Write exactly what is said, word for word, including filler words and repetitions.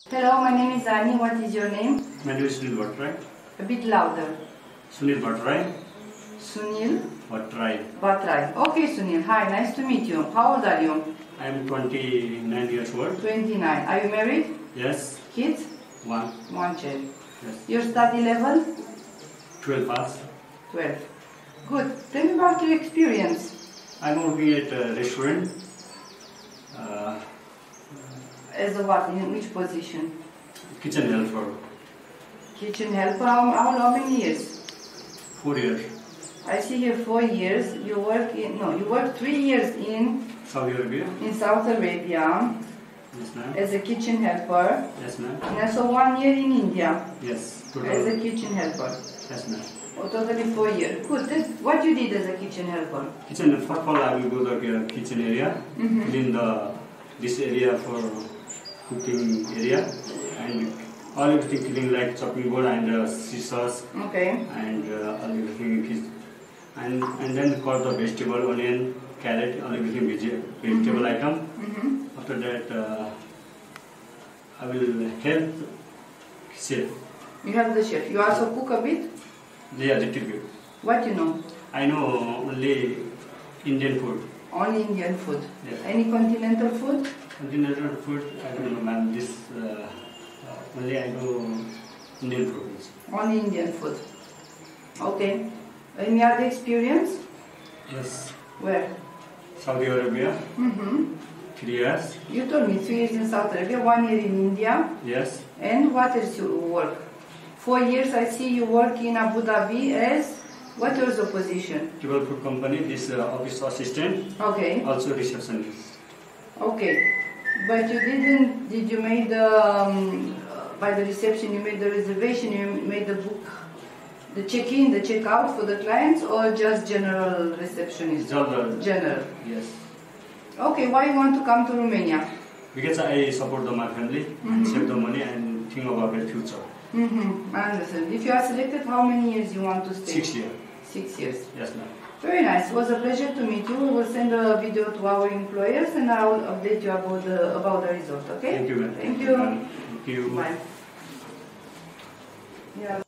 Hello, my name is Ani. What is your name? My name is Sunil Bhattarai. A bit louder. Sunil Bhattarai. Sunil Bhattarai. Bhattarai. Okay, Sunil. Hi, nice to meet you. How old are you? I am twenty-nine years old. twenty-nine. Are you married? Yes. Kids? One. One child. Yes. Your study level? twelve pass. twelve. Good. Tell me about your experience. I am working at a restaurant. Uh, As a what? In which position? kitchen helper. Kitchen helper. How, how, how many years? Four years. I see here four years. You work in, no, you work three years in, Saudi Arabia. in Saudi Arabia Yes, ma'am. as a kitchen helper. Yes, ma'am. And also one year in India Yes. as Total. a kitchen helper. Yes, ma'am. Oh, totally four years. Good. Then what you did as a kitchen helper? Kitchen. First of all, I will go to the kitchen area, Mm-hmm. clean the this area for cooking area, and all everything clean like chopping board and uh, scissors. Okay. And uh, all everything is, and and then cut the vegetable, onion, carrot, all everything veg- vegetable Mhm. item. Mm-hmm. After that, uh, I will help chef. You have the chef. You also cook a bit? Yeah, little bit. What you know? I know only Indian food. Only Indian food. Yes. Any continental food? Continental food, I don't know, ma'am. This uh, uh, only I know Indian food. Only Indian food. Okay. Any other experience? Yes. Where? Saudi Arabia, Mm-hmm. three years. You told me three years in Saudi Arabia, one year in India. Yes. And what else you work? Four years I see you work in Abu Dhabi as, what was the position? Table food company. This uh, office assistant, Okay. also receptionist. Okay. But you didn't, did you make the, um, uh, by the reception you made the reservation, you made the book, the check-in, the check-out for the clients, or just general receptionist? General. General. Yes. Okay, why you want to come to Romania? Because I support the, my family and Mhm. save the money and think about the future. Mm-hmm. I understand. If you are selected, how many years you want to stay? Six years. Six years. Yes, ma'am. Very nice. It was a pleasure to meet you. We will send a video to our employers and I will update you about the, about the result, okay? Thank you, ma'am. Thank you. Thank you. Bye. Yeah.